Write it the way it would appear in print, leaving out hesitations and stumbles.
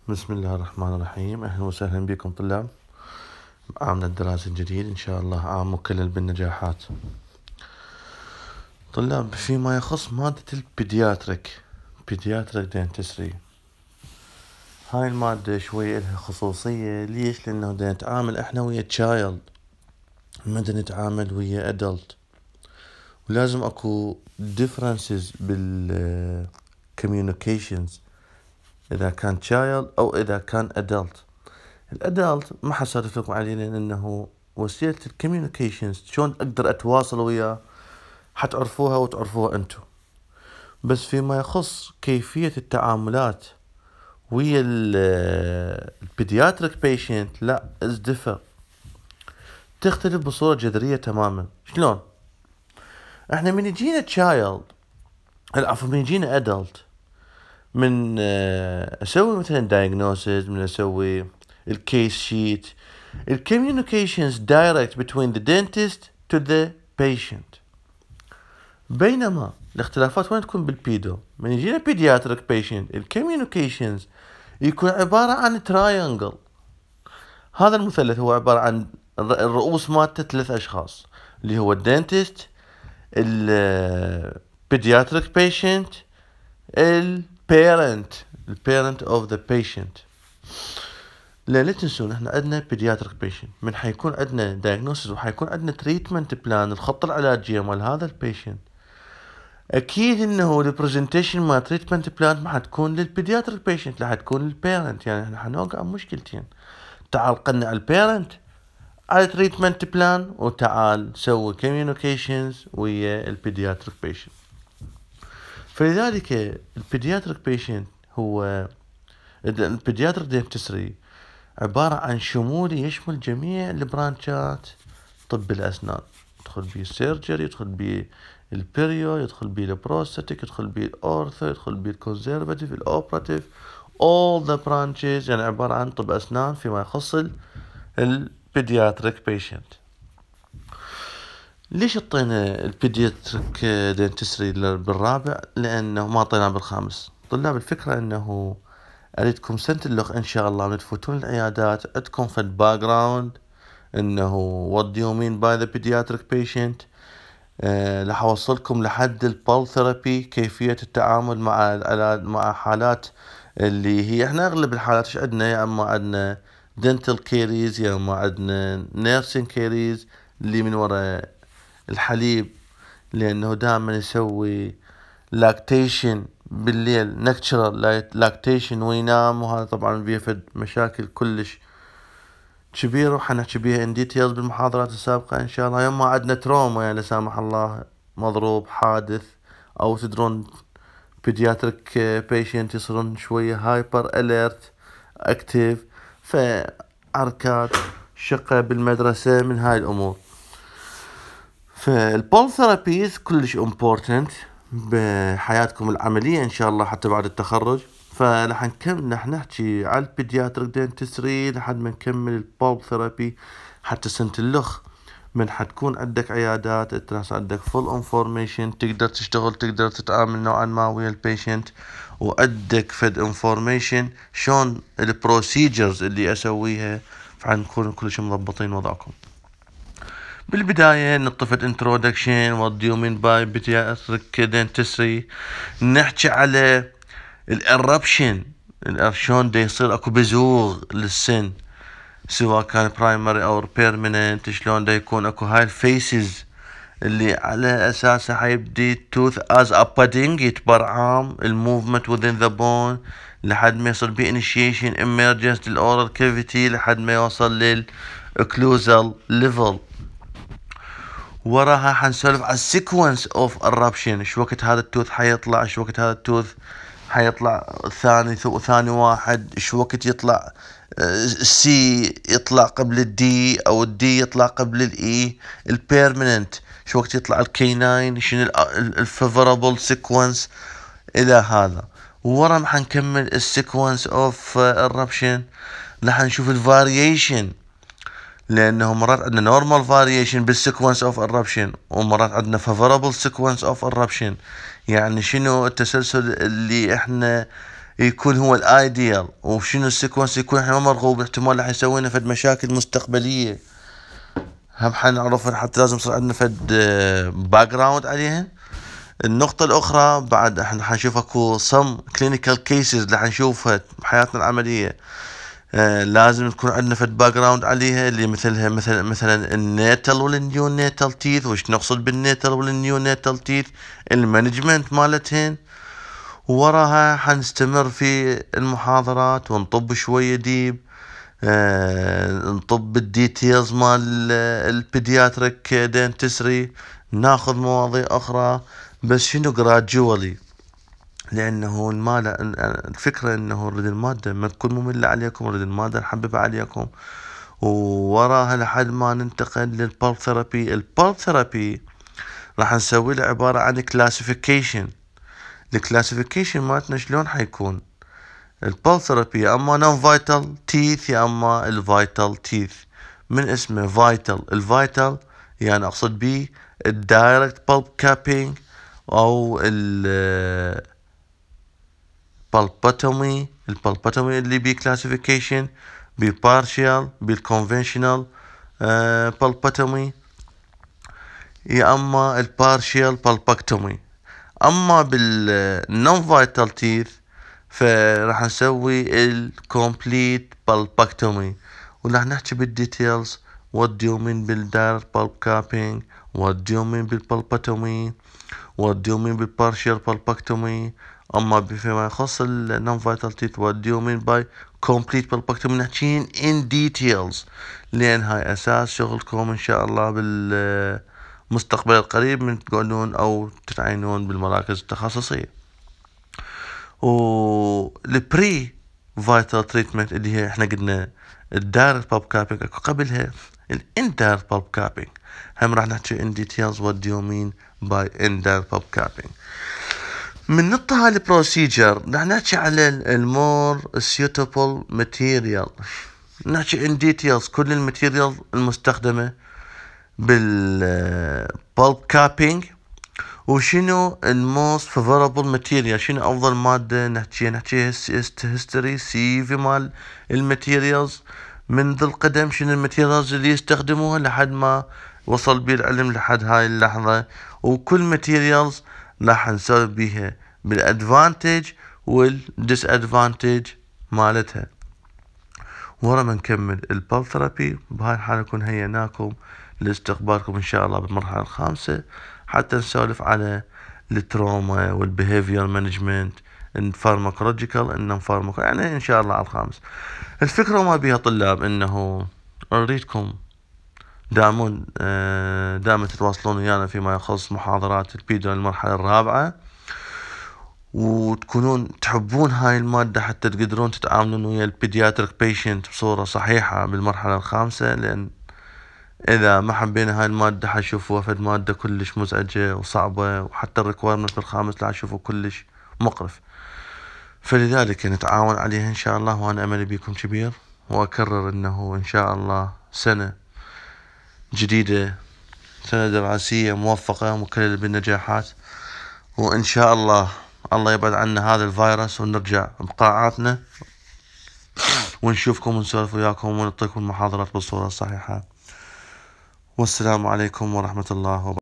بسم الله الرحمن الرحيم. أهلا وسهلا بكم طلاب عامنا الدراسي الجديد، إن شاء الله عام مكلل بالنجاحات. طلاب، فيما يخص مادة البيدياتريك دينتسري، هاي المادة شوية لها خصوصية. ليش؟ لأنه دا نتعامل إحنا ويا تشايلد، ما دا نتعامل ويا أدلت، ولازم أكو differences communications إذا كان child أو إذا كان adult. الادلت ما حسولف لكم عليه، لان انه وسيله الكوميونيكيشنز شلون اقدر اتواصل وياه حتعرفوها وتعرفوها انتم. بس فيما يخص كيفيه التعاملات ويا البيدياتريك بيشنت لا از ديفر، تختلف بصوره جذريه تماما. شلون؟ احنا من يجينا تشايلد، عفوا من يجينا ادلت، من اسوي مثلا دايجنوسيس، من اسوي الكيس شيت، الكوميونيكيشنز دايركت between the dentist to the patient. بينما الاختلافات وين تكون بالبيدو؟ من يجينا pediatric patient الكوميونيكيشنز يكون عبارة عن تراينجل. هذا المثلث هو عبارة عن الرؤوس مالته 3 أشخاص، اللي هو الدنتست، البيدياتريك patient، البيرنت of the patient. لا تنسون احنا عندنا بيدياتريك بيشنت، من حيكون عندنا دايجنوستس وحيكون عندنا تريتمنت بلان، الخطة العلاجية مال هذا البيشنت. اكيد انه البرزنتيشن مال تريتمنت بلان ما حتكون للبيدياتريك بيشنت، لا حتكون للبيرنت. يعني احنا حنوقع مشكلتين، تعال قنع البيرنت على تريتمنت بلان، وتعال سوي كوميونيكيشنز ويا البيدياتريك بيشنت. فلذلك البيدياتريك بيشنت هو البيدياتريك دنتسري عبارة عن شمولي يشمل جميع البرانشات طب الأسنان. يدخل بيه السيرجري، يدخل بيه البيريو، يدخل بيه البروستاتيك، يدخل بيه الأورثو، يدخل بيه الكونسيرفاتيف، الأوبراتيف، all the branches. يعني عبارة عن طب أسنان فيما يخص البيدياتريك بيشنت. ليش اعطينا البيدياتريك دنتسري بالرابع؟ لأنه ما اعطيناه بالخامس. طلاب، الفكرة أنه أريدكم سنة اللغة إن شاء الله من تفوتون العيادات عندكم في الباك جراوند إنه what do you mean by the pediatric patient. راح أوصلكم لحد البال ثيرابي، كيفية التعامل مع حالات اللي هي إحنا أغلب الحالات إيش عندنا؟ يا أما عندنا dental caries، يا أما عندنا nursing caries اللي من وراء الحليب، لأنه دائما يسوي لاكتيشن بالليل، نكتشرال لاكتيشن، وينام، وهذا طبعا بيفد مشاكل كلش كبيرة وحنحكي بيها ان ديتيلز بالمحاضرات السابقة ان شاء الله. يوم ما عندنا تروما، يعني لا سامح الله مضروب، حادث، او تدرون بيدياتريك بيشنت يصيرون شوية هايبر اليرت اكتيف، فعركات، شقة بالمدرسة، من هاي الامور. فالبول ثيرابيز كلش امبورتنت بحياتكم العملية ان شاء الله حتى بعد التخرج. فراح نحكي على البيدياتريك دنتسري لحد ما نكمل البول ثيرابي حتى سنة اللخ، من حتكون عندك عيادات، انت عندك فول انفورميشن، تقدر تشتغل، تقدر تتعامل نوعا ما ويا البيشنت، وعندك فد انفورميشن شلون البروسيجرز اللي اسويها، فحنكون كلش مضبطين وضعكم. بالبداية نطفت introduction what do you mean by pediatric dentistry. نحكي على الاربشن، شلون دا يصير اكو بزوغ للسن، سواء كان برايمري او بيرمننت، شلون دا يكون اكو هاي الفيسز اللي على اساسها حيبدي التوث از ابادينج، يتبرعام الموفمنت within the bone لحد ما يصير بي initiation emergence للاورال كافيتي لحد ما يوصل للاوكلوزال ليفل. وراها حنسولف على السيكونس اوف الربشن، شو وقت هذا التوث حيطلع، شو وقت هذا التوث حيطلع ثاني واحد، شو وقت يطلع السي يطلع قبل الدي، او الدي يطلع قبل الاي، البيرمننت شو وقت يطلع الكيناين، شنو الفيفورابل سيكونس الى هذا. ورا ما حنكمل السيكونس اوف الربشن، راح نشوف الفاريشن، لانه مرات عندنا نورمال فاريشن بالسيكونس اوف الربشن، ومرات عندنا فافورابل سيكونس اوف الربشن. يعني شنو التسلسل اللي احنا يكون هو الايديال، وشنو السيكونس يكون احنا ما مرغوب، احتمال راح يسوي لنا فد مشاكل مستقبليه، هم حنعرف حتى لازم يصير عندنا فد باك جراوند عليهن. النقطة الأخرى بعد احنا حنشوف اكو some clinical cases اللي حنشوفها بحياتنا العملية، لازم تكون عندنا فد باك جراوند عليها، اللي مثلها مثلا النيتال والنيو نيتال تيث. وش نقصد بالنيتال والنيو نيتال تيث؟ المانجمنت مالتهن. وراها حنستمر في المحاضرات ونطب شوية ديب، نطب الديتيلز مال البيدياتريك دنتسري، ناخذ مواضيع اخرى، بس شنو gradually، لانه الفكرة انه نريد المادة ما تكون مملة عليكم، نريد المادة نحببها عليكم، ووراها لحد ما ننتقل للبالب ثيرابي. البالب ثيرابي راح نسوي له عبارة عن كلاسيفيكيشن. الكلاسيفيكيشن مالتنا شلون حيكون؟ البالب ثيرابي يا اما نون فايتال تيث يا اما الفايتال تيث. من اسمه فايتال، الفايتال يعني اقصد بيه الدايركت بالب كابينج او البالباتومي اللي بيه كلاسيفيكيشن، بالبارشال، بالكونفنشنال بالباتومي، يا اما البارشال بالبكتومي. اما بالنون فايتال تيث فراح نسوي الكومبليت بالبكتومي، وراح نحكي بالديتيلز what do you mean بالدايركت بالب كابينج، what do you mean بالبالباتومي، what do you mean بالبارشال بالبكتومي. اما فيما يخص النون فايتال تيث what do you mean by complete بالبكتومي نحكيهن in details، لان هاي اساس شغلكم ان شاء الله بالمستقبل القريب من تقعدون او تتعينون بالمراكز التخصصية. والبري فايتال تريتمنت اللي هي احنا قلنا الدايركت بالب كابينج، قبلها الاندايركت بالب كابينج، هم راح نحكي in details what do you mean by indirect بالب كابينج. من نطة هاي البروسيجر راح نحكي على المور suitable material، نحكي in details كل الماتيريال المستخدمة بالبالب كابينج، وشنو الموست فيفورابل ماتيريال، شنو افضل مادة نحكي هيستوري سي في مال الماتيريالز منذ القدم، شنو الماتيريالز اللي يستخدموها لحد ما وصل بيه العلم لحد هاي اللحظة، وكل ماتيريالز راح نسوي بيها بالادفانتج والديس ادفانتج مالتها. ورا ما نكمل البالب ثيرابي بهاي الحالة نكون هيناكم لاستقبالكم ان شاء الله بالمرحلة الخامسة، حتى نسولف على التروما والبيهيفير مانجمنت، الفارماكولوجيكال، النون فارماكو، يعني ان شاء الله على الخامس. الفكرة ما بيها طلاب انه اريدكم دائما تتواصلون ويانا فيما يخص محاضرات البيدو المرحلة الرابعة، وتكونون تحبون هاي المادة حتى تقدرون تتعاملون ويا البيدياتريك بيشنت بصورة صحيحة بالمرحلة الخامسة، لأن إذا ما حبينا هاي المادة حنشوفوها فد مادة كلش مزعجة وصعبة، وحتى الريكويرمنت بالخامس لا نشوفه كلش مقرف. فلذلك نتعاون عليها إن شاء الله، وأنا أملي بيكم كبير، وأكرر إنه إن شاء الله سنة جديدة، سنة دراسية موفقة ومكللة بالنجاحات، وإن شاء الله الله يبعد عنا هذا الفيروس ونرجع بقاعاتنا ونشوفكم ونسولف وياكم ونعطيكم المحاضرات بالصورة الصحيحة. والسلام عليكم ورحمة الله وبركاته.